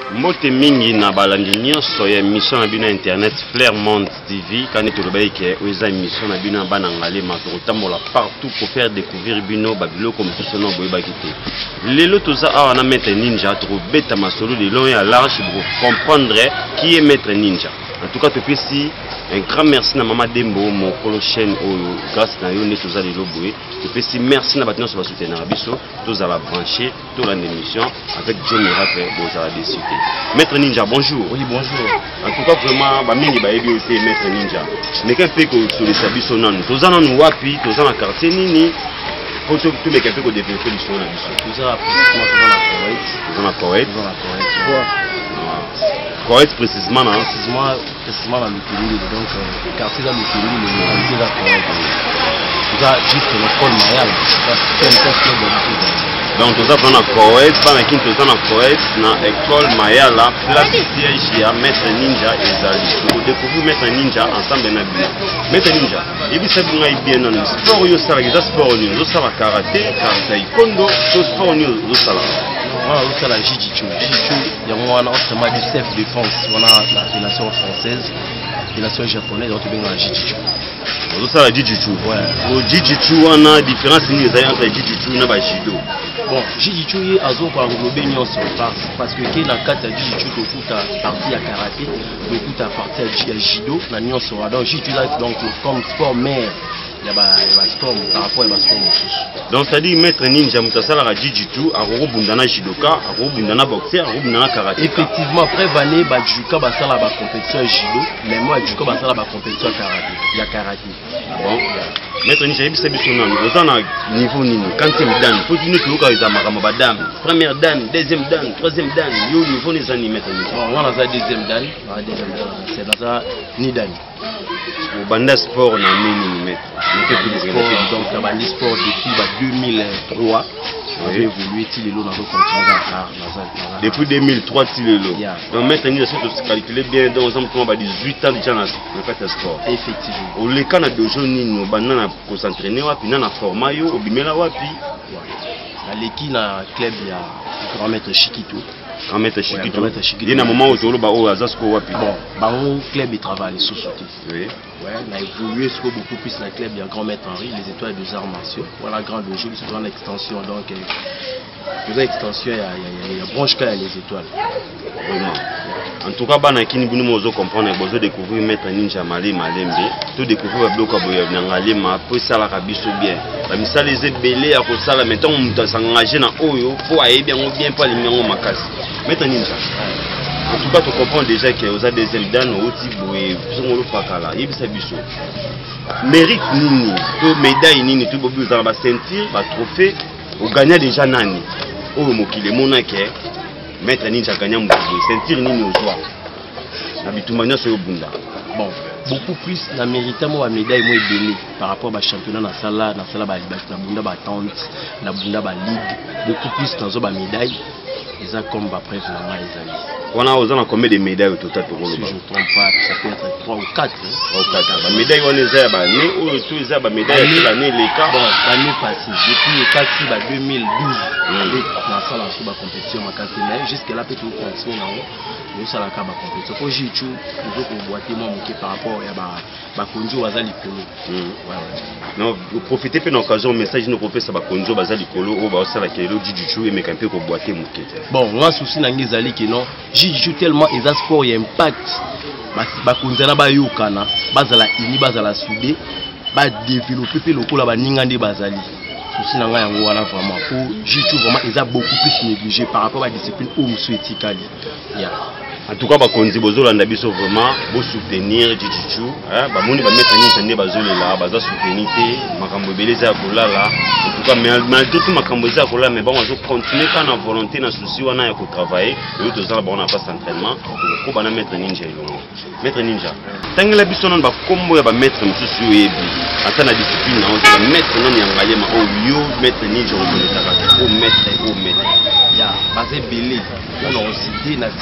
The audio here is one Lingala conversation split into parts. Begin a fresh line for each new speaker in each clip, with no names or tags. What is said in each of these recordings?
Mbote mingi na balandi nyonso ya émission na bino internet Flair Monde TV quand tu le baye que oza émission na bino bana ngalema to tambola partout pour faire découvrir bino babilo comme tout sono boyeba kité. Lelo toza awa na Maître Ninja to beta masolo de long et à large pour comprendre qui est Maître Ninja. En tout cas, ici, un grand merci à Maman Dembo, mon chaîne, grâce à vous, nous allons le ici, merci à vous sur soutenir Abisso, tous à la brancher, toute l'émission avec John Miracle, vous allez décider. Maître Ninja, bonjour.
Oui, bonjour.
En tout cas, vraiment, Bamini Baebi aussi Maître Ninja. Mais qu'un peu que sur les Abisso, tous en nous wapi, tous en la quartier Nini, pour tout les quelques que développer l'histoire d'Abisso.
Tous en la Corée.
Correct précisément dans
l'Utili, donc quartier dans l'Utili, le localité là Correct. Tout ça juste l'école Mayal,
donc tout ça prend la Correct, pas mais qui tout ça dans Correct, dans l'école Mayal là, place siège à Maître Ninja et Zali. Vous découvrez Maître Ninja ensemble dans bien. Maître Ninja, et puis ça vous bien dans le sport, yo ça les sport nous, ça va karaté, taekwondo, tout sport nous, ça là.
Voilà, c'est la Jiu-Jitsu. Il y a un du self-défense. On a la fédération française, la fédération japonaise, on a bien la Jiu-Jitsu.
C'est la Jiu-Jitsu. Ouais. Au Jiu-Jitsu, on a différence entre Jiu-Jitsu et le Jido.
Bon, Jiu-Jitsu est à englober parce que qui est dans le cadre de Jiu-Jitsu, tout à partie à karaté, tout à partie à Jido, la nuance sera donc Jiu-Jitsu donc comme sport mère. Il y a sport par rapport à sport.
Donc ça dit Maître Ninja mutasala la jiu-jitsu a robundana judoka a robundana boxer a robundana karaté.
Effectivement après bané ba judoka ba sala ba compétition judo mais moi judoka ba sala ba compétition karaté. Il y a karaté.
Bon. Maître Ninja yebisa biso nanu ozana niveau nini quatrième dan faut nous tuka za makama ba dame première dan deuxième dan troisième dan yo niveau les ani Maître Ninja.
Bon on a ça deuxième dan c'est dans ça ni dan.
Au banda sport na nini Maître.
Donc il y a des sports depuis 2003. On a évolué Tilelo dans le continent.
Depuis 2003 Tilelo. Donc maintenant il faut se calculer bien dans ensemble comment 18 ans déjà dans le fait sport.
Effectivement.
Au les cas de jeunes nino banana pour s'entraîner wapi na format yo obimela wapi.
L'équipe na club il y a grand maître Chiquito.
Grand maître Chiquito. Il y a un moment où tu au Azasko wapi.
Bon, au club il travaille sous sauté.
Oui.
Ouais, on a évolué beaucoup plus dans le club. Il y a grand maître Henri, les étoiles des arts martiaux. Voilà, grande jeu, c'est grande extension. Donc, pour l'extension, il y a branche qu'il y a les étoiles.
Vraiment. En tout cas, Banakini Bunimozo comprendre, vous découvrir Maître Ninja Malé Malembe, tout découvrir Bloka Boya Nangalema, pour ça la rabisso bien. Comme ça, les ébélés à cause ça, maintenant on s'engager dans Oyo, pour aller bien ou bien pas les miens Makasi. Maître Ninja. En tout cas, tu comprends déjà que vous avez des éléments aussi pour le fakala. Il y a des mérite nini, tout médaille nini, tout vous avez ceinture, trophée, vous gagnez déjà nani. Oh mon kile monake, Maître Ninja gagne mon ceinture nini au soir. Nabitumania sur le bunda. Bon,
beaucoup plus la mérite moi médaille moi béni par rapport à championnat na sala ba bunda ba tente, na bunda ba ligue, beaucoup plus dans ba médaille. Ils ont comme après vraiment les amis.
On a combien de médailles au total pour
si je ne me trompe pas, ça peut être 3 ou 4.
Les médailles, on les a, tous les a médailles l'année, les cas.
Bon, l'année passée, depuis le 4 2012, avec la salle en compétition, jusqu'à là, peut-être continuer dans ça la compétition. Pour Jiu-Jitsu, il faut qu'on voit par rapport à Konjo Bazali Kolo.
Non, vous profitez de l'occasion, message nous profite ça Konjo Bazali Kolo, au bas ça la Kelo Jiu-Jitsu et mais quand peut boiter mouké.
Bon, moi souci n'a ngezali que non, Jiu-Jitsu tellement les sport y impact. Bakonzana ba yokana, bazala ini bazala soudé, ba développer le kola ba ningande bazali. Souci n'a nga yango wana vraiment pour Jiu-Jitsu vraiment ils a beaucoup plus négligé par rapport à la discipline ou musuetikali.
En tout cas, bakonzi bozolanda biso vraiment bo soutenir Jiu-Jitsu, ba moni ba mettre ni tande bazolela, baza soutenir té, makambo beleza kolala. En tout cas, malgré tout makambo za kolala, mais bon on va continuer quand on a volonté na souci wana ya ko travailler, et tout ça bon on a pas d'entraînement, ko bana mettre ninja elongo. Maître Ninja. Tangela biso non ba kombo ya ba mettre mususu yebi. Ata na discipline na on ba mettre non ya ngalema o yo mettre ninja o bonetaka, o mettre.
Ya, basé belé. On a cité, on a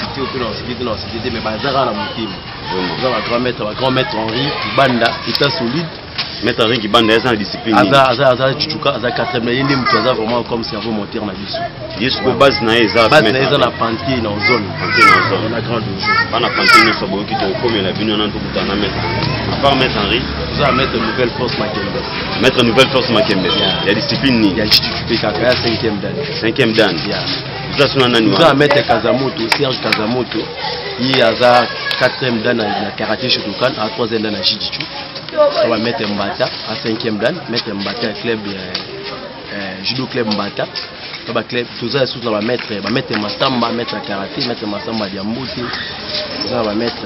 cité, mais bazara la montée. On a grand maître Henri, Banda, état solide.
Maître Henri qui bande la discipline.
Aza Chuchuka, Aza 4e, il y a vraiment comme cerveau moteur na biso.
Yes, ko base na eza.
Base na eza na pantier na zone.
Pantier na zone.
On a grand jeu.
Pas na pantier na sobo qui to comme la bino na to kutana maître. À part Maître Henri,
vous allez mettre nouvelle force Makembe.
Mettre nouvelle force Makembe. Il y a discipline ni.
Il y a JTQP Kaka 5e dan.
5e dan. Vous allez
mettre Kazamoto, Serge Kazamoto. Il y a 4e dan na karaté Shotokan, à 3e dan na Jijichu. On va mettre Mbata à 5e dan, mettre Mbata club judo club Mbata. Tout ça on va mettre Massamba, mettre karaté, mettre Massamba Diambote. On va mettre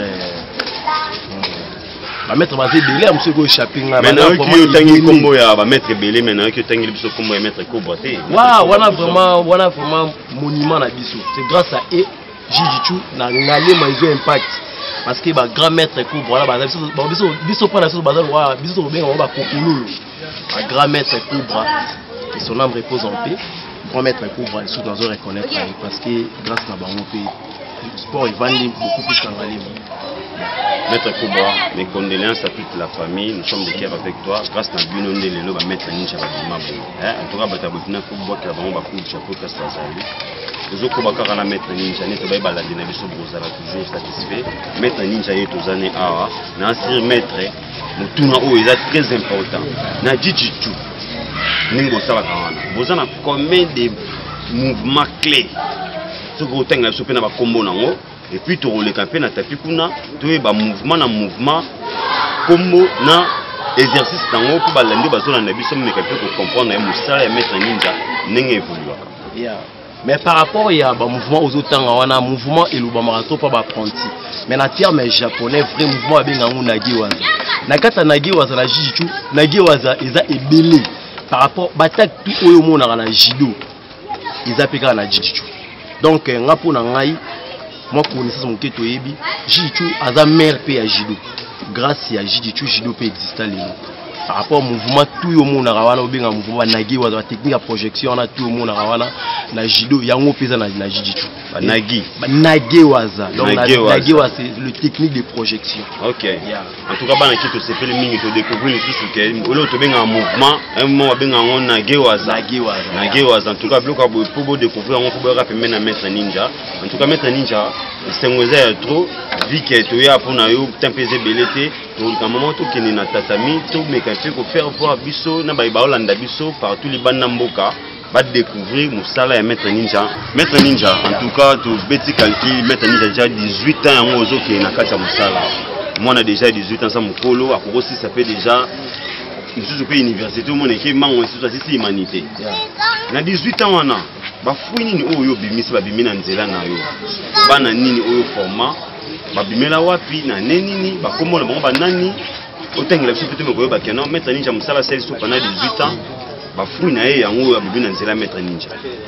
basé belé am soko shopping na
maintenant qui tangi combo ya ba mettre belé maintenant qui tangi biso combo ya mettre Cobra té
wa wana vraiment monument na biso c'est grâce à Jijichu na ngalema ils ont impact parce que ba grand maître Cobra là biso pas na biso bazal wa biso benga ba kokululu ba grand maître Cobra que son âme repose en paix grand maître Cobra sous dans reconnaître parce que grâce à bango pe sport il vendait beaucoup plus qu'en ngalema.
Maître Cobra, mes condoléances à toute la famille, nous sommes de cœur avec toi. Grâce à Bino Ndelelo, Maître Ninja Badimabo. En tout cas, Bataboutina Football, qui a vraiment beaucoup de chapeau, qui a stazali. Les autres Kobaka, la Maître Ninja, n'est pas la dynamique Brosala, toujours satisfait. Maître Ninja est aux années Awa. Nansir Maître, Moutuna O, il est très important. Nadjijitu, Ningo Salakawana. Vous en avez combien de mouvements clés? Ce que vous avez la soupe dans le combo. Et puis tu roules les campagnes na tapis kuna tu es ba mouvement na mouvement combo na exercice tango pour balandi bazona na biso mais capable pour comprendre musala ya Maître Ninja ndenge évoluer.
Mais par rapport à ba mouvement aux autres wana mouvement et le marathon pas ba apprenti. Mais na terme japonais vrai mouvement abenga nagi waza. Na kata nagi waza na jijichu nagi waza eza ebele par rapport batak pi oyo mona na judo. Ils appellent na jijichu. Donc ngapo na ngai moi connaissance mon keto yebi Jijichu aza mère pe ya judo grâce à Jijichu judo peut exister par rapport au mouvement tout yo mona rawana obenga mouvement nagi wa technique à projection na tout yo mona rawana na judo yango pesa na Jijichu nagi waza donc nagi wa c'est le technique de projection.
OK en tout cas bana kito c'est le mingi to découvrir sous que olo to benga mouvement un moment benga on nagi waza en tout cas bloka pour découvrir on peut rappeler na Maître Ninja en tout cas Maître Ninja c'est un trop vu que tu es pour na yo tempézer belete donc à un moment tout qui na tatami tout mais quand tu faire voir biso na ba Holanda biso partout les bana mboka va découvrir musala ya Maître Ninja. Maître Ninja en tout cas tout petit calcul Maître Ninja déjà 18 ans en ozo qui na kata musala moi on a déjà 18 ans ça mukolo akoko si ça fait déjà nous sommes université tout le monde qui mango c'est humanité na 18 ans wana bafuni ni oyo bimisi babimina nzela na yo bana nini oyo format babimela wapi na nini bakomola bango banani otengela biso peut-être ko yoba kenon Maître Ninja musala sel so pendant 18 ans bafuni na ye yango babimina nzela Maître Ninja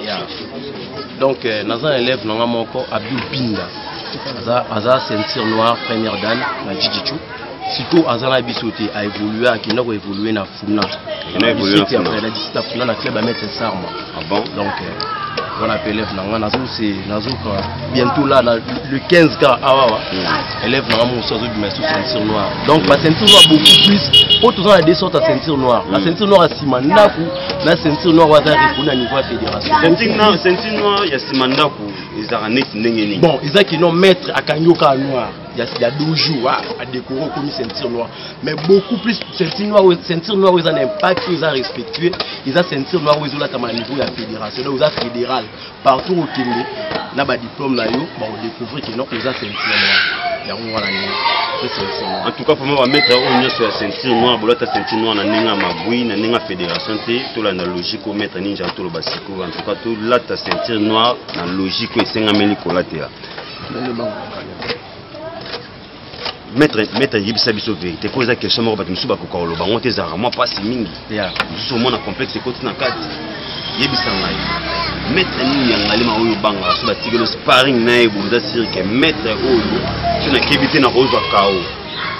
donc naza élève nanga moko Abdul Pinda aza ceinture noire première dan na Jijichu surtout azana bisoté a évolué à kinoko évoluer na Funa
na évolué
na Funa na club à Maître Sarma.
Ah bon
donc on appelle élève nanga nazo bientôt là le 15 cas awa élève nanga mon sozo du maître ceinture noire donc ma ceinture noire beaucoup plus pour tout ça des sortes à ceinture noire la ceinture noire à Simandaku la ceinture noire wa za répondre à niveau fédération
ceinture noire ya Simandaku ezara net ndenge
bon ezaki non maître akanyoka noir il y a 12 jours à décorer comme ceinture noire mais beaucoup plus ceinture noire ils ont un impact ils ont respectué ils ont ceinture noire ils ont là comme à niveau de la fédération ils ont fédéral partout au Kenya là bas diplôme là yo bon découvrir que non ils ont ceinture noire ya ngwana ni
en tout cas pour moi mettre au niveau sur la ceinture noire bolata ceinture noire na ninga mabui na ninga fédération té to la logique au Maître Ninja to lo basiko en tout cas to la ta ceinture noire na logique et sengameli kolatea Maître yebisa biso vérité ko za question moko batu suba ko kolo bango te zara moi pas mingi so mona complexe ko tina kati yebisa ngai Maître ni yangali ma oyo banga so batigelo sparring na e boza sir que Maître oyo tuna kebite na ozwa kao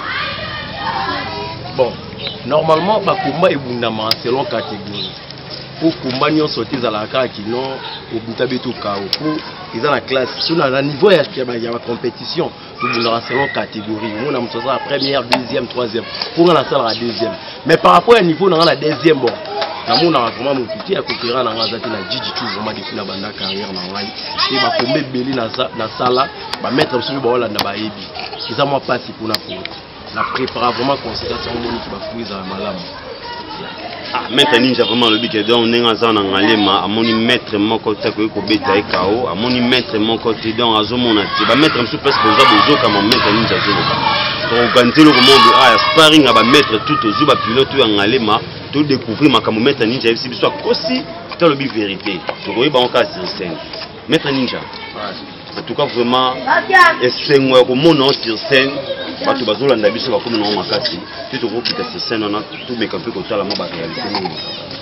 bon normalement ba combat ebundama selon catégorie pour combat nyonso te ezalaka kino obita beto kao pour eza na classe so na niveau ya compétition tobundaka selon catégorie mona moto azala première deuxième troisième pour nga nasalaka deuxième mais par rapport à niveau na nga na deuxième bon namonaka vraiment motu te ya kokera na nga aza te na jijitu vraiment depuis na banda carrière na ngai te bakomba ebele na sala bamaître mosusu baolanda bayebi eza mwa mpasi mpona poto na prépara vraiment conséquence yango moniki bafui ezala malamu.
Maître Ninja vraiment le but donc ndenge aza na ngalema amoni maître moko te koyi kobeta ye kao amoni maître moko te donc azomona te bamaître mosusu presque oza bozokama maître Ninja azoloba toorganize eloko moko ya sparring ya bamaître tout ozwi bapilote oyo ya ngalema todécouvrir makambo maître Ninja yebisi biso akosi te alobi vérité tokoyeba ngo kaka sur scène maître Ninja en tout cas vraiment esengo ya komona sur scène bato bazolanda biso bakomi nango makasi te tokokita sur scène wana tomeka mpe kotala mwa baréalité nini.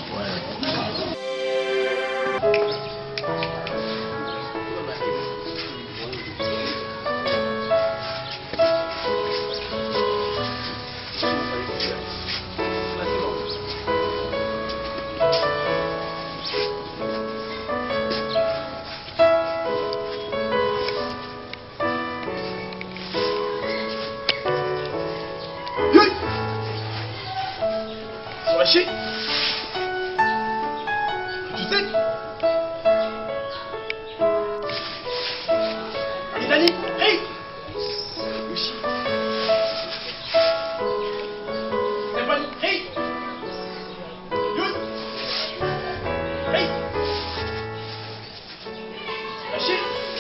Lâcher. Tu sais. Italie. Hey. Yoshi. Stéphanie. Hey. Yun. Hey. Lâcher.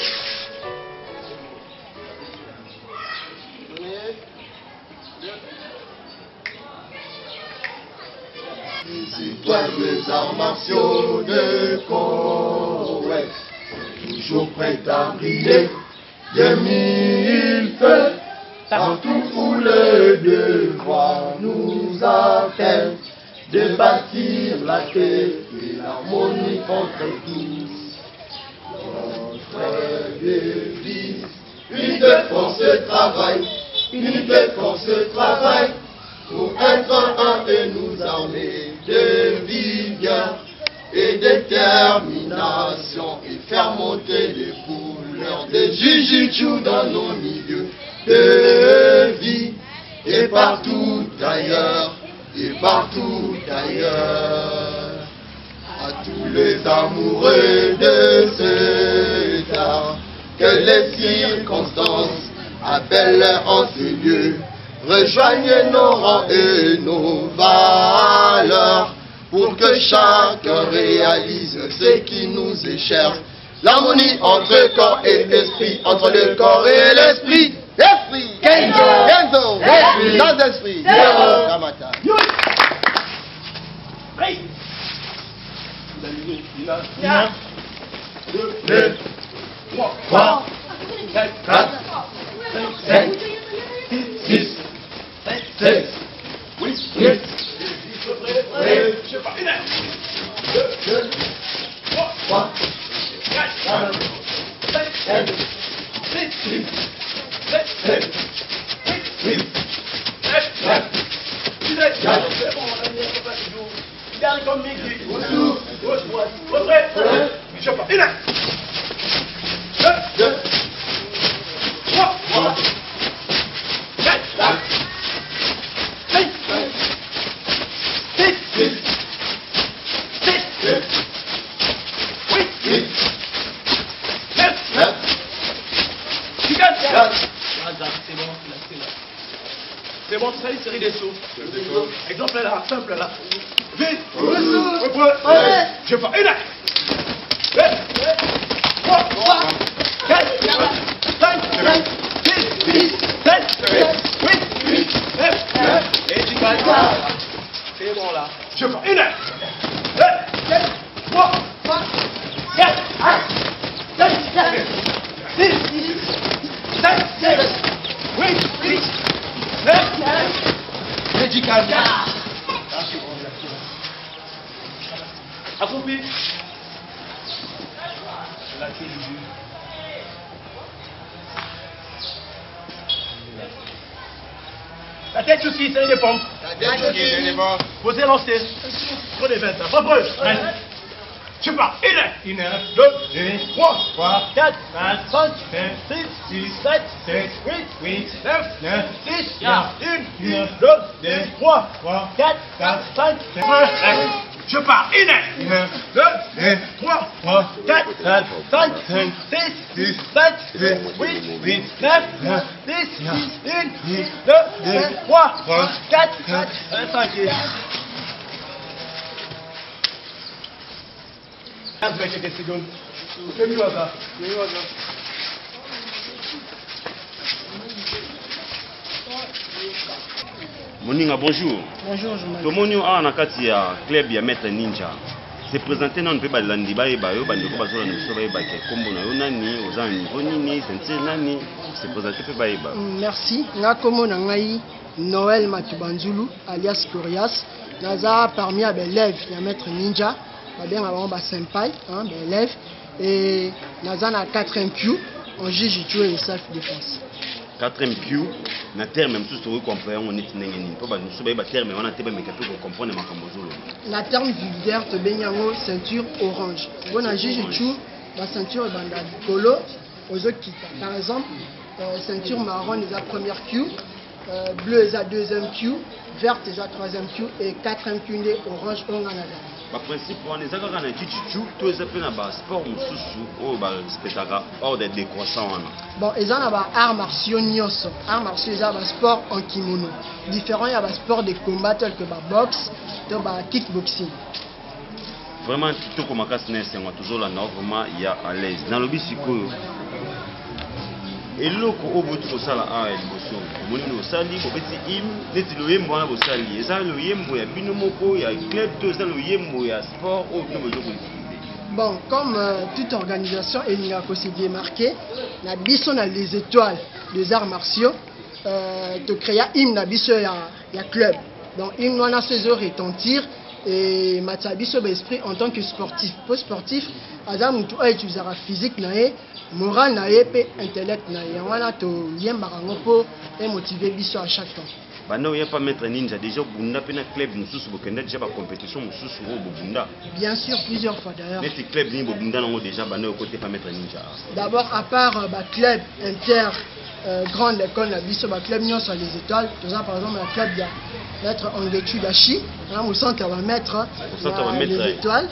Les étoiles des arts martiaux de Koweït, toujours prêtes à briller de mille feux, partout où le devoir nous appelle de bâtir la paix et l'harmonie entre tous. Notre devise, unité pour ce travail, unité pour ce travail, pour être un et nous armer de vigueur et détermination et faire monter les couleurs de Jujutsu dans nos milieux de vie et partout ailleurs, et partout ailleurs. À tous les amoureux de cet art, que les circonstances appellent en ce lieu, rejoignez nos rangs et nos valeurs pour que chacun réalise ce qui nous est cher. L'harmonie entre corps et esprit, entre le corps et l'esprit. Esprit, Kenzo, esprit, dans l'esprit, Kamata.
Hey.
1, 2, 3, 4, 5, 6, 7, 8, 9, 3, 4, 5, 6, 7, 8, 9, 10, comme Mickey. Je sais pas. 2, 3, 4, 5, 6, 7, 8, 9, 10. C'est bon, c'est une série de sauts. Exemple là, simple là. Vite, je fais 1, 2, 3, 4, 5, 6, 7, 8, 9, et tu calmes. C'est bon là. Je fais 1, 2, 3, 4, 5, 6, 7, 8, 9, et tu calmes. Accroupi. La tête aussi, c'est une pompe. La tête aussi, c'est une pompe.
Posez, lancez. Prenez 20 ans. Pas preuve.
Je pars. 1, 2, 3, 4, 5, 6, 7, 8, 9, 10, 1, 2, 3, 4, 5, 6, je pars. 1, 2, 3, 4, 5, 6, 7, 8, 9, 10, 1, 2, 3, 4, 5. 15 secondes. Fais-moi ça.
Moninga, bonjour.
Bonjour, je m'appelle.
Tomoni a na kati ya club ya Maître Ninja. Se présenter non pe balandi ba yeba yo bandi ko bazola na biso ba yeba ke kombo na yo nani oza niveau nini sentir nani se présenter pe ba yeba.
Merci. Nga komo na ngai Noël Matubanzulu alias Corias. Naza parmi les élèves ya Maître Ninja. Bien avant ba senpai, hein, des élèves et naza na 4e Q en jiu-jitsu et self défense.
4e Q na terme même tout comprendre on est nengeni po ba nusu ba terme on a te ba mekape ko comprendre makambo zolo.
La terme vulgaire te benyango ceinture orange. Bon en jiu-jitsu la ceinture banda colo aux kita. Par exemple, ceinture marron est la première Q, bleu est la 2e Q, verte est la 3e Q et 4e Q est orange on a
Ba principe on les akaka na jiu-jitsu to ezapé na ba sport mususu o ba spectacle hors des décroissants wana.
Bon, ils ont ba arts martiaux nyonso. Arts martiaux ils ont ba sport en kimono. Différent il y a ba sport de combat tel que ba boxe, to ba kickboxing.
Vraiment tout comme makasi na sengo toujours là vraiment il y a à l'aise. Dans le bisikoyo eloko obotu kosala a liboso omoni osali bobeti im neti loyembo wana bosali eza loyembo ya bino moko ya club to eza loyembo ya sport oyo bino bozokolifide.
Bon, comme toute organisation elinga ko se démarquer na biso na les étoiles des arts martiaux to créer hymne na biso ya club. Donc hymne wana saison retentir et matcha biso ba esprit en tant que sportif. Pour sportif aza mutu a utiliser physique na ye moral na ye pe intellect na ye wana to yembaka ngo po et motiver biso à chaque temps.
Bana oya pas Maître Ninja déjà bunda pe na club mususu bokenda déjà ba compétition mususu o bunda.
Bien sûr plusieurs fois d'ailleurs.
Neti club ni bunda nango déjà bana au côté pas Maître Ninja.
D'abord à part ba club inter grande école na biso ba club nyonso les étoiles, par exemple la club ya Maître Angetu Dashi, au centre va mettre les étoiles.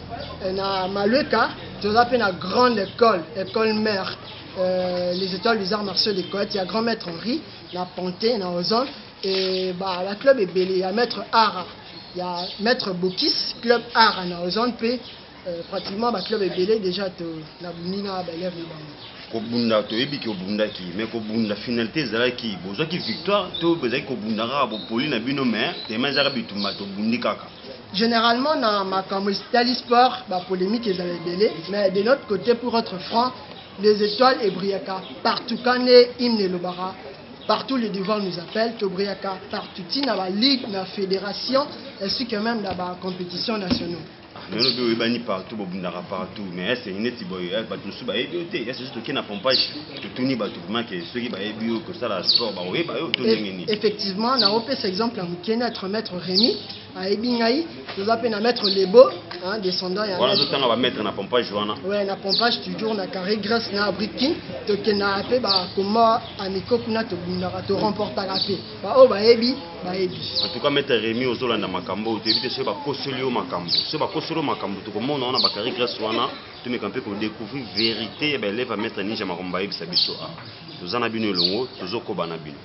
Na Malueka, tu as appelé la grande école, école mère, les étoiles des arts martiaux des côtes. Il y a grand maître Henri, la Ponté, la Ozone, et bah, la club est belle. Il y a maître Ara, il y a maître Bokis, club Ara, la Ozone, puis pratiquement le club est belle déjà, la Bounina, l'élève de Bango.
Kobunda to ebi ki obunda ki mais kobunda finalité ezala ki bozwa ki victoire to bezaki kobunda ka bo poli na bino mais tellement ezaka bitumba to bundi kaka.
Généralement dans ma communauté sport ba polémique ezala belé mais de notre côté pour être franc les étoiles et Briaka partout quand les hymne lobara partout les devoirs nous appellent to Briaka partout na la ligue na fédération ainsi que même dans la compétition nationale.
Mais on doit bani partout, bobundara partout. Mais c'est une étude, tu sais, bah, c'est juste qu'il n'a pas tout ni bah tout que ceux qui bah bio que ça la sport bah oui bah tout n'est
effectivement, on a repéré cet exemple en notre maître Rémi à Ebingaï, nous appelons à mettre les beaux, hein, descendants.
Voilà, tout le temps on va mettre na pompage joana.
Ouais, na pompage toujours na carré graisse na abriki, to kena apé bah comment amiko kuna to bundara to remporta rapé. Bah oh bah ebi, bah ebi.
En tout cas maître Rémi ozola na makambo, tu éviter ce bah kosolio makambo. Ce bah kosolio makambo to comme on a ba carré graisse wana, tu me campé pour découvrir vérité, bah lève à mettre ninja makomba ebi sabiso a. Tozana bino longo, tozoko bana bino.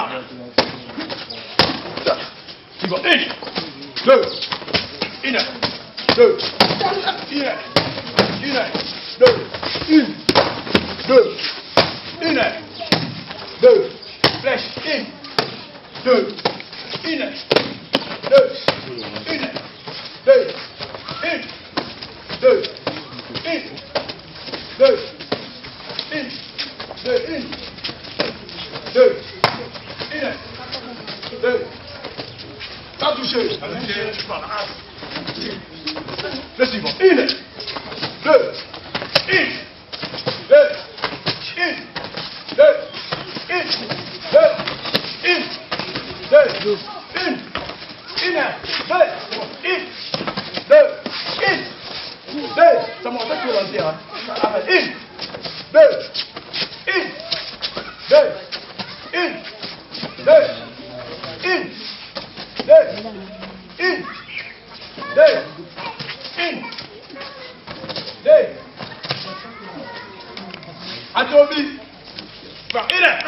Tu vas 1, 2, 1, 2, 1, 2, flèche 1, 2, 1, 2, 1, 2, 1, 2, 1, 2, 1, 2, 2, pas touché. Le suivant. 1, 2, 1, 2, 1, 2, 1, 2, 1, 2, 1, 2, 1, 2, 1, 2, 1, 2, Toby. Bah, il est.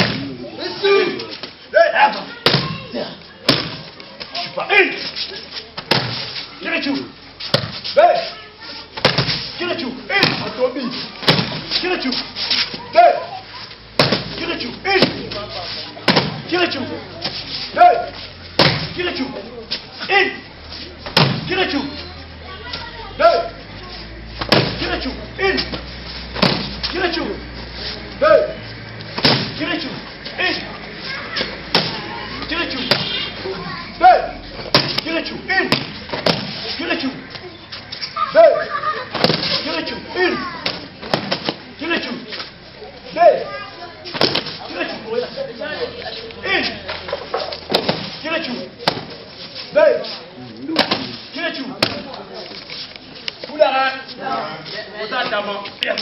Je suis pas une. Get it you. Hey. Get it you. In. Toby. Get it you. Hey. Get it you. In. Get it you. Hey. Get it you. In. Get it you. Hey. Get it you. In. Get it you. Hey. Get it you. In. Get it you. Hey. Get it you. In. Get it you. Hey. Get it you. In. Get it you. Hey. Get it you. In. Get it you. Hey. Get it you. Où l'arrêt? Au tas d'avant.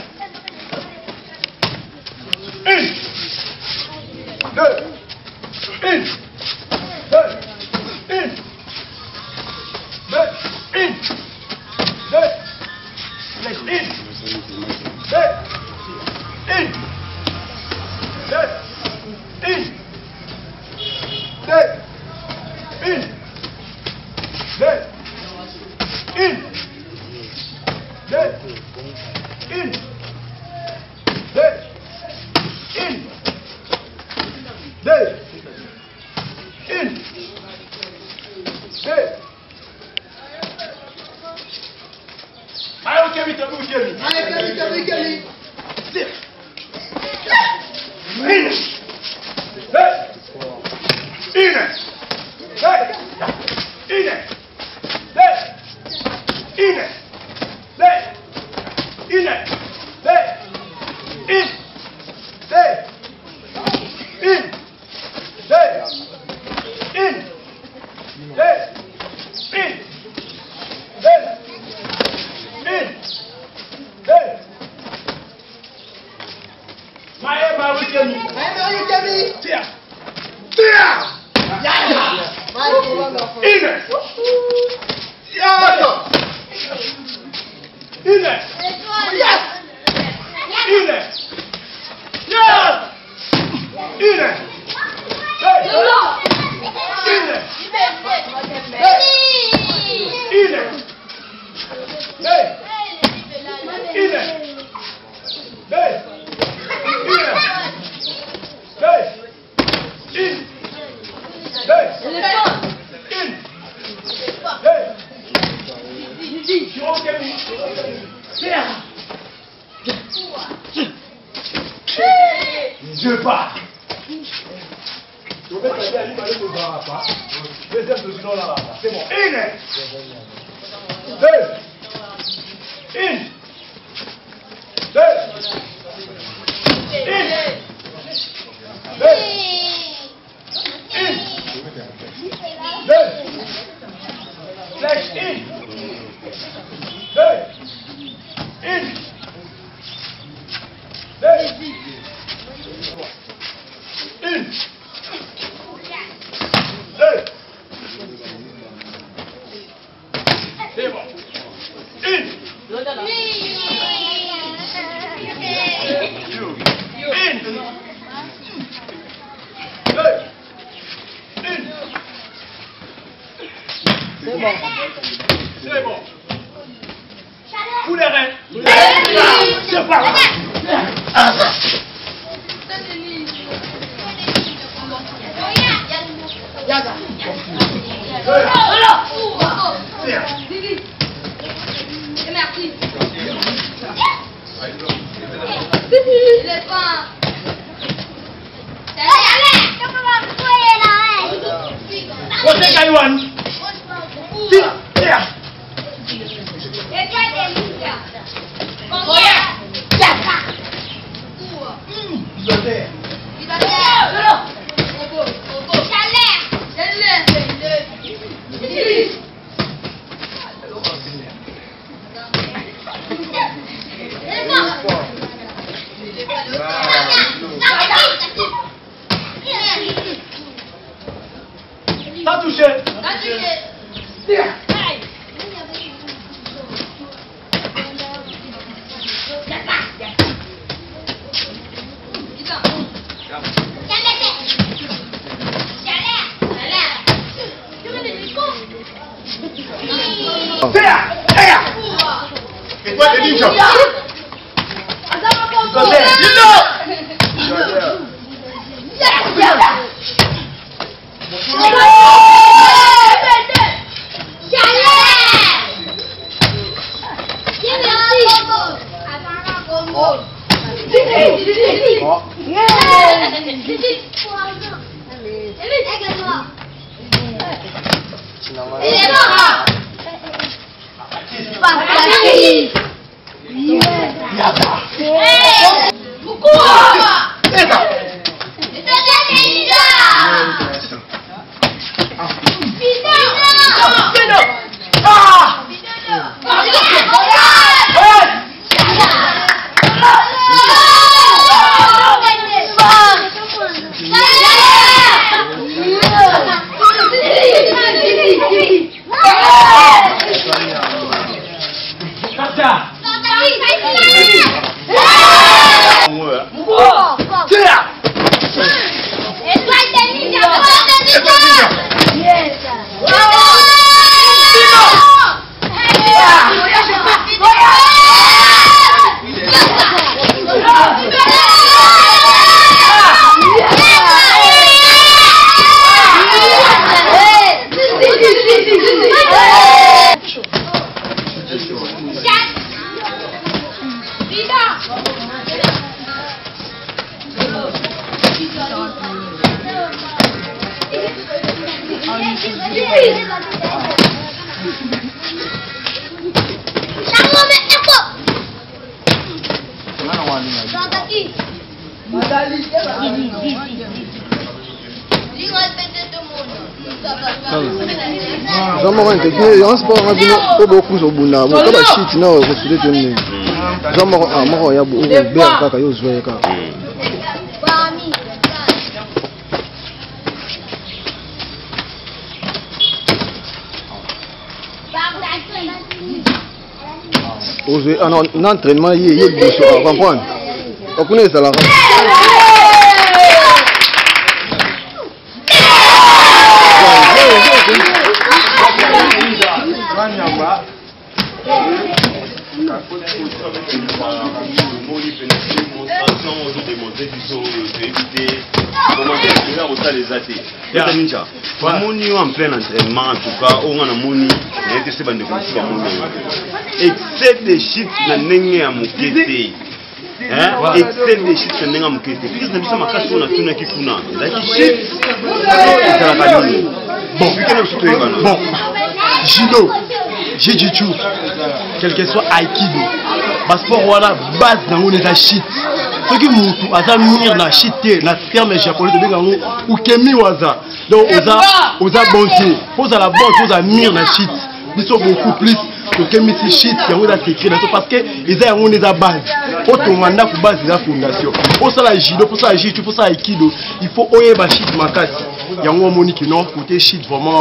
Une. Deux. Une. Deux. Une. Deux. Une. Deux. Une. Deux. Une. Deux. Une. Deux. Une. Deux. Une. Deux. Une. Deux. Une. Deux. Une. Deux. Allez, ok, vite, vous, Kevin. Allez, Kevin. Tire. Une. Deux. Une. Deux. Une. Deux. Une. Deux. Une. Deux. Une. Deux. Une. Deux. Une. Deux. Une. Deux. Une. Deux. Maë Marikemi. Tire. Tire. Une. Une. Yes. Une. Yes. Une. Hey. Une. Hey. Une. Hey. Une. Hey. Une. Hey. Une. Hey. Une. Hey. Je pars. Je vais t'aider à lui parler de Barapa. Deuxième position là-bas. C'est bon. Une. Deux. Une. Deux. Une. Deux. Une. Deux. Flèche. Une. Deux. Une. Deux. Une. Deux. C'est bon. Une. Une. Deux. Une. C'est bon. C'est bon. Où les reins? C'est pas grave. T'as touché. ninja.
Un entraînement, il y a des choses à comprendre. On connaît ça là.
Moni en plein entraînement, en tout cas, on a moni, et c'est bande de construire excès de shit na nenge ya mukete. Excès de shit na nenge ya mukete. Puis na biso makasi on a tuna kifuna. Ndaki shit. Ça la kanini. Bon,
bon. Judo, jiu-jitsu, quel que soit aikido. Passeport voilà base dans on est shit. Ce qui mutu aza mire na shit na terme japonais de benga ou kemi waza. Donc oza bonté. Pose à la bonne, pose à mire na shit. Ils sont beaucoup plus que misi shit qui ont écrit parce que ils ont une base. Autant mandat pour base de la fondation. Pour ça la judo, pour ça la jiu-jitsu, pour ça aikido, il faut oyer shit makasi. Il y a un moni qui non côté shit vraiment.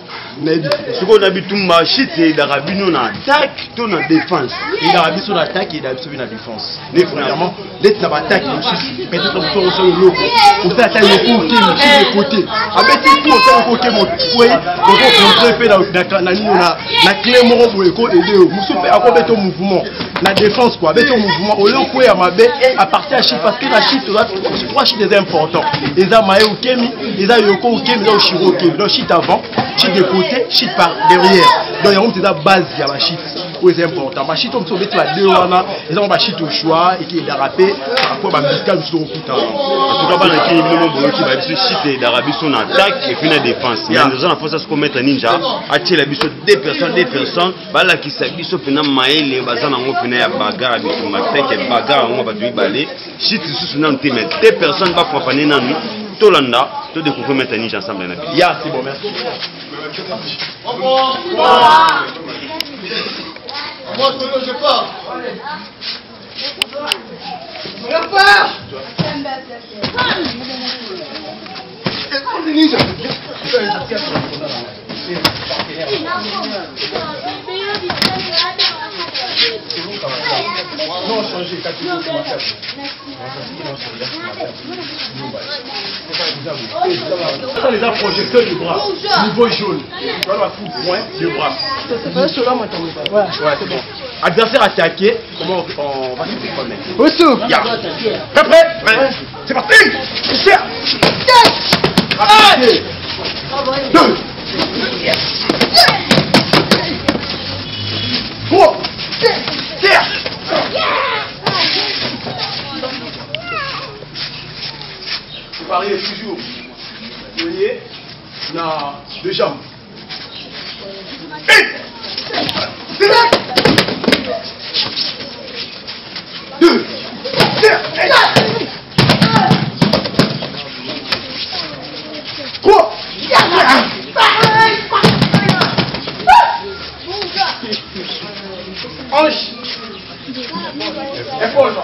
Ce qu'on a vu tout ma shit c'est d'Arabie nous en attaque, tout en défense.
Et d'Arabie sur l'attaque et d'Arabie sur la défense. Nécessairement, l'être ça va attaquer aussi. Peut-être que vous sur le logo. Vous avez attaqué le côté, le côté. Avec tout vous avez côté mon fouet, on va contrôler fait la clé mon pour éco aider. Vous souffrez à quoi ton mouvement. La défense quoi, avec ton mouvement au lieu de à ma baie à partir à shit parce que la shit trois shit est important. Ils ont maé au kemi, ils ont yoko au kemi, ils ont shiro au kemi. Donc shit avant, shit de côté, shit par derrière. Donc il y a une base il y a la shit. C'est important. Ma shit on se met la deux wana, ils ont ma shit au choix et qui est dérapé après ma biscal sur le putain.
En tout cas bana qui est bon qui va biso shit d'Arabie son attaque et puis la défense. Mais nous allons faire ça qu'on mettre ninja, attirer la biso deux personnes, bala qui s'abiso pena maele bazana ngo pena ya bagarre biso mateke bagarre ngo ba balé. Shit sous nan te mettre deux personnes va companer nanu. Tolanda, tout découvrir mettre ninja ensemble na bi.
Ya, c'est bon, merci.
Moi, je pars.
Non, changer, ça les a projecteurs du bras, niveau jaune. Tu vois la coupe point du bras.
C'est pas cela, moi, ouais, c'est bon.
Adversaire attaqué, comment on va se défendre?
Oussou.
Prêt. C'est parti. Tire. 2. 3. Tire. Paris est toujours. Vous voyez, on a 2 jambes. 2. 3. Hanche. Épaule.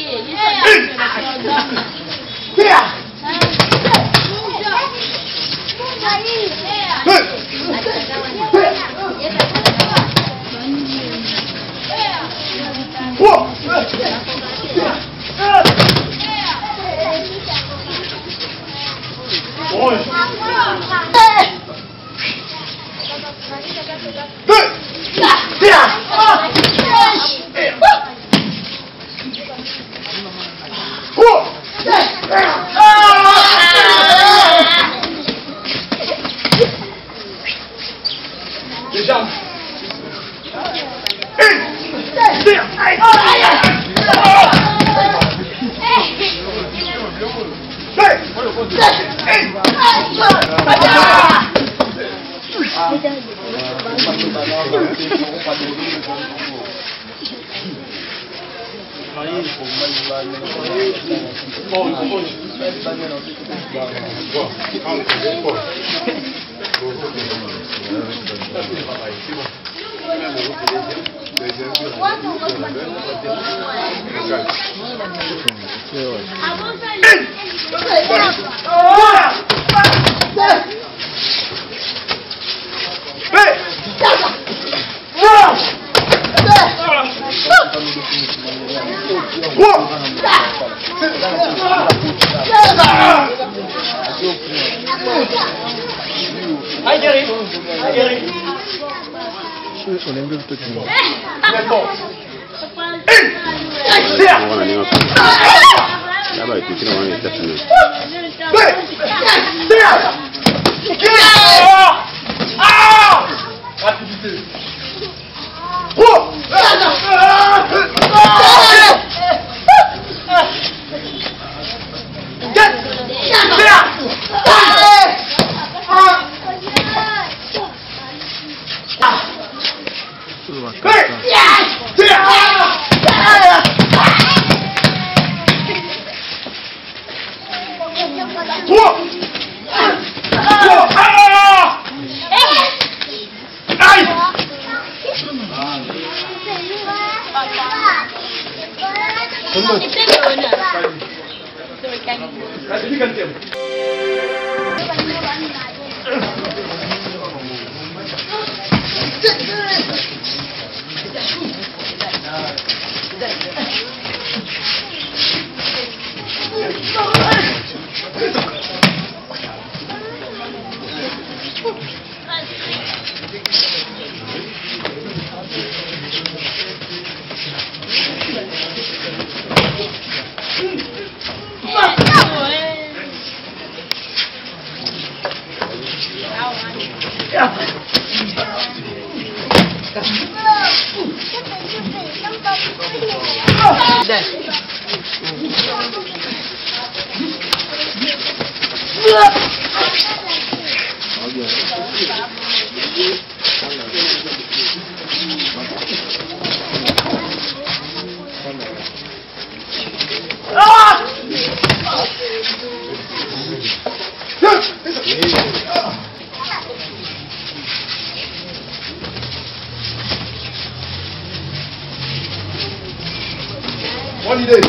Bonne idée.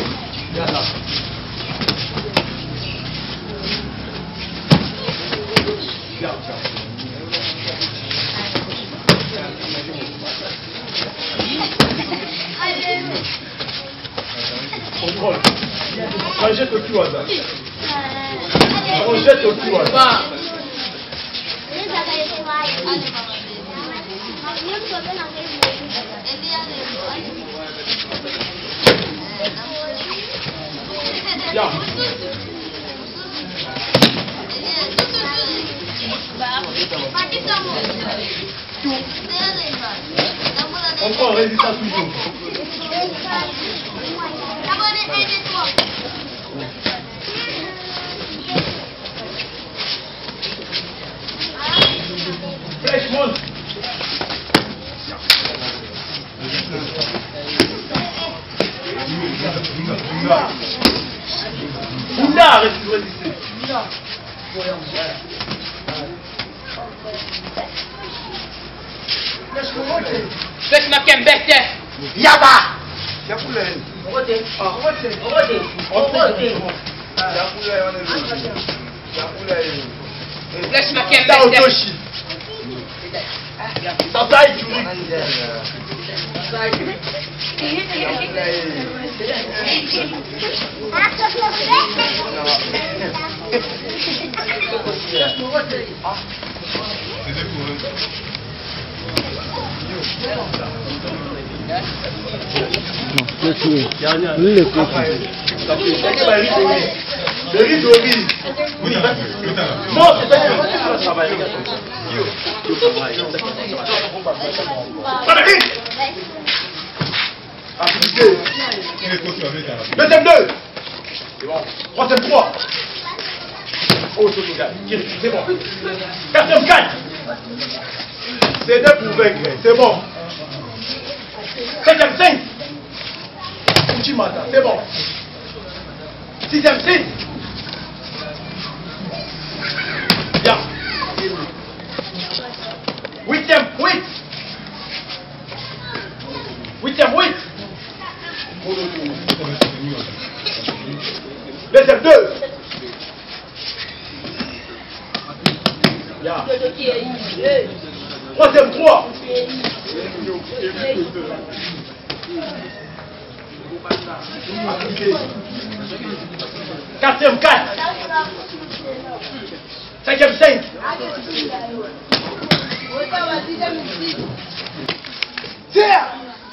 Contrôle. On jette au cul au hasard. On jette au cul au hasard.
Encore résistance toujours. Flèche monte. Bunda, résistez.
Flèche ma kembete.
Yaba!
Flèche ma
Ta
kembete.
otoshi. Tata Ijuri.
Deuxième 2. Troisième 3. Oh, c'est bon. Quatrième 4. C'est 2 pour vaincre, c'est bon. Cinquième 5. C'est bon. Sixième 6. Bien. Huitième 8. Huitième 8. Deuxième 2. Bien. Troisième 3. Quatrième 4. Cinquième 5. Tiens.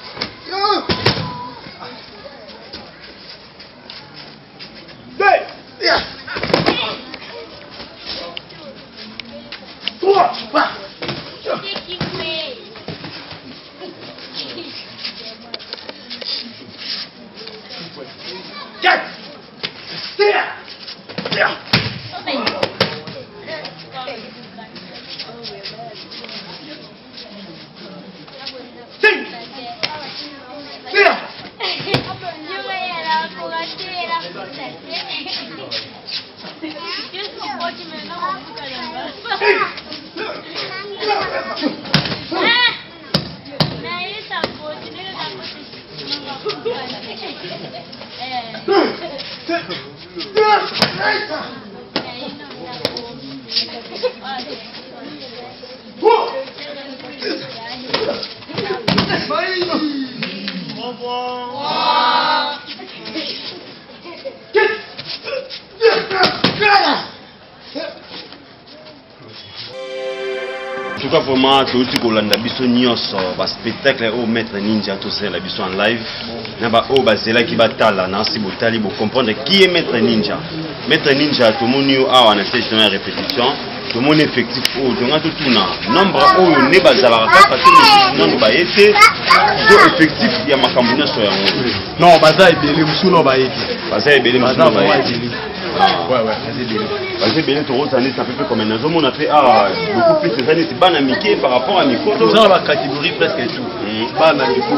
En tout cas, vraiment, tout ce qu'on a dit, c'est spectacle au Maître Ninja, tout ça, la biso en live. Au Basela qui batala, Nancy Boutali, pour comprendre qui est Maître Ninja. Maître Ninja, tout le monde a un stage de répétition, tout le monde effectif, tout le monde tout nombre où n'est pas à la parce que sinon nous va être effectif, il y a ma campagne sur la
non, Baza est belé, Moussou non va être.
Baza est belé, Moussou non va être.
Ouais, c'est belé.
Parce que belé, tout ça, c'est un peu comme un autre. On a fait beaucoup plus de années, c'est banamiqué par rapport à Miko.
Nous avons la catégorie presque tout. Banamico.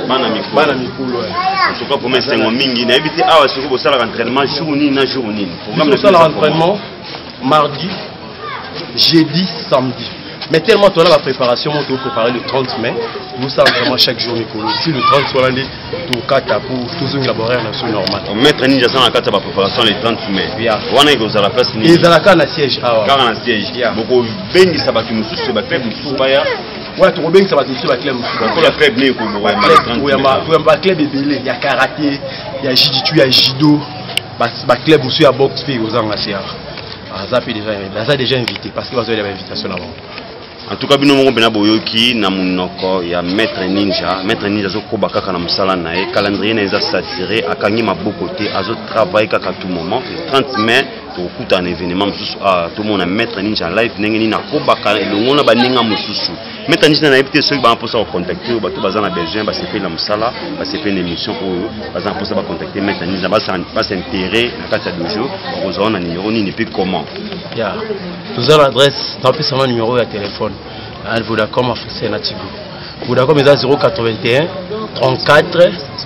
En tout cas, pour moi, c'est un mingi. On a évité à ça l'entraînement jour ni jour ni.
Pour ça l'entraînement mardi, jeudi, samedi. Mais tellement tu as la préparation, on doit préparer le 30 mai. Nous sommes vraiment chaque jour, Nicolas. Si le 30 soit l'année, tout cas pour tous les laboratoires nationaux normal.
Maître Ninja, ça n'a pas préparation le 30 mai. On est dans la place.
Et dans la carte à siège.
Car en siège. Beaucoup de gens qui nous soucient, c'est club nous baya.
Ouais, tu bien que ça va te soucier, club nous.
Pour la club né pour moi.
Il y a club bébé, il y a karaté, il y a jiu-jitsu, il y a judo. Bah club aussi à boxe fait aux Angleterres. Ça déjà invité parce qu'il va y avoir une invitation avant.
En tout cas, bino moko bena boyoki na munoko ya Maître Ninja. Maître Ninja zo koba kaka na musala na ye. Calendrier na eza saturé, akangi maboko te, azo travailler kaka tout moment. Le 30 mai, to kuta un événement mususu tout le monde Maître Ninja live nengeni na koba ka elongo na baninga mususu. Maître Ninja na ebité ceux ba posa contacter ba to bazana besoin ba sepe la musala, ba sepe une émission oyo, bazana posa ba contacter Maître Ninja ba s'intérêt na kata dojo, ba na numéro ni puis comment.
Ya. Nous avons l'adresse, tant pis seulement numéro de téléphone. À Vodacom Afrique Natigo. Vodacom est à 081 34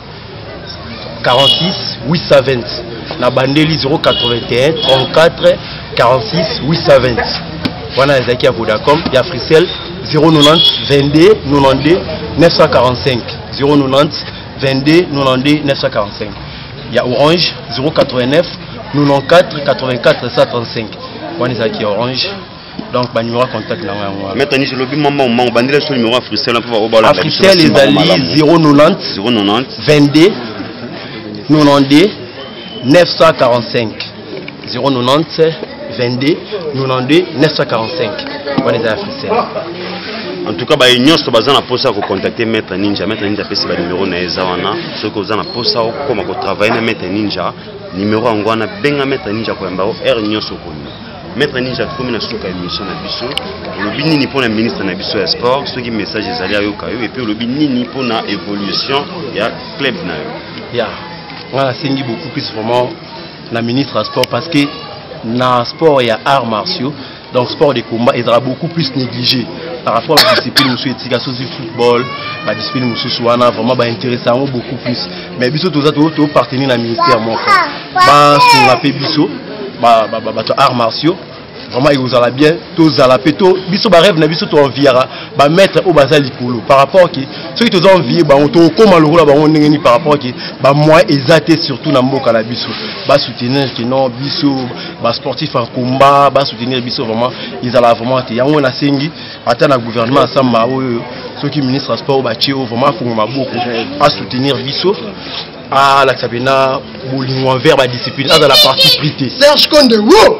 46 820. Na bandeli 081 34 46 820. Voilà les acquis à Vodacom. Il y a Fricel 090 22 92 945. 090 22 92 945. Il y a Orange 089 94 84 135. Voilà les acquis Orange. Donc, le numéro de contact là.
Maintenant, je le dis maman, on bandit sur le numéro Africell.
Africell les alliés 090 22 92 945. 090 22 92 945. Voilà les Africell.
En tout cas, il y a un poste pour contacter Maître Ninja. Maître Ninja fait le numéro na ezawana. Ce que vous avez un poste comme travailler na Maître Ninja. Numéro angwana benga Maître Ninja ko mbao R nyoso ko. Maître Ninja comme na suka émission na biso. Le binini pour le ministre na biso ya sport, ceux qui message ezali ayoka yo et puis le binini pour na évolution ya club na yo.
Ya. On a sengi beaucoup plus vraiment la ministre à sport parce que na sport il y a arts martiaux. Donc sport de combat il sera beaucoup plus négligé par rapport à la discipline musu éducation du football, la discipline musu wana vraiment intéressant beaucoup plus. Mais biso tous autres partenaires na ministère mon frère. Ba sur la biso ba arts martiaux vraiment ils vous allez bien tous à la péto biso ba rêve na biso to enviera ba mettre au bazali polo par rapport que ceux qui te ont envié ba on to comment le rôle ba on ngeni par rapport que ba moi exalté surtout na mboka la biso ba soutenir que non biso ba sportif en combat ba soutenir biso vraiment ils allaient vraiment te yango na sengi ata na gouvernement ensemble ceux qui ministre sport ba tio vraiment faut maboko à soutenir biso à la sabina bolingo envers la discipline dans la partie privée.
Serge Konde,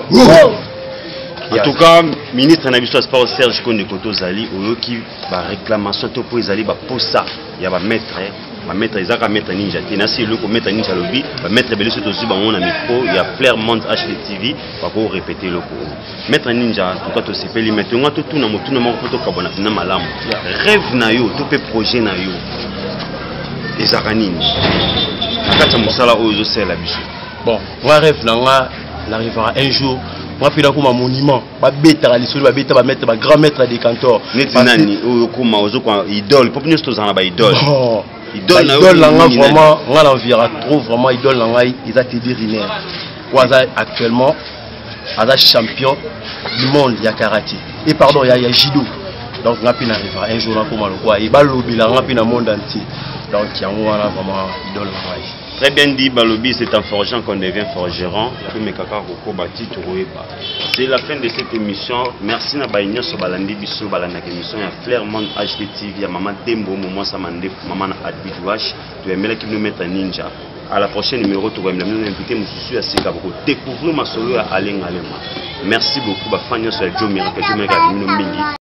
en tout cas, ministre na biso sport Serge Konde Koto Zali oyoki ba réclamation to po ezali ba posa ya ba maître ezaka Maître Ninja tina si le ko Maître Ninja lobby ba maître bele soto zuba on na micro ya Claremont HDTV ba ko répéter le ko Maître Ninja en tout cas to sepeli maintenant to tuna motuna moko to kabona na malamu rêve na yo to pe projet na yo ezaka nini akata musala oyo zo sela biso.
Bon moi rêve nanga n'arrivera un jour moi puis comme un monument ba beta la lisolo ba beta ba mettre ba grand maître des cantors
netinani oyo kuma ozo kwa idole population to zana ba idole
idole là vraiment on l'enviera trop vraiment idole là ils a été Riner Kwaza actuellement ada champion du monde ya karaté et pardon ya judo donc on a pu n'arrivera un jour là comme le quoi et ba lobby là on a pu dans monde entier donc il y a vraiment idole là.
Très bien dit, Balobi, c'est en forgeant qu'on devient forgeron. C'est la fin de cette émission. Merci à Baïnia Sobalandi Bisso, Balanak émission. Il y a Claremont HDTV, il y a Maman Tembo, Maman Samande, Maman Adbidouache. Tu es mêlé qui nous met un ninja. À la prochaine numéro, tu vas nous inviter, monsieur Asika, pour découvrir ma solo à Alain Alema. Merci beaucoup, Bafania sur Joe Miracle, Joe Miracle,